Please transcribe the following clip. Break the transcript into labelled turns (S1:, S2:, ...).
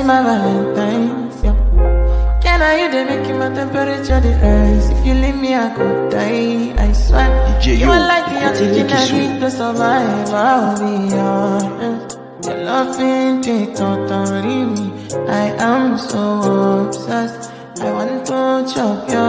S1: be my Valentine's, yeah. Can I you they making my temperature the rise? If you leave me, I could die. I swear. You are like the oxygen I need to survive. I'll be honest. Your loving take totally me. I am so obsessed. I want to chop your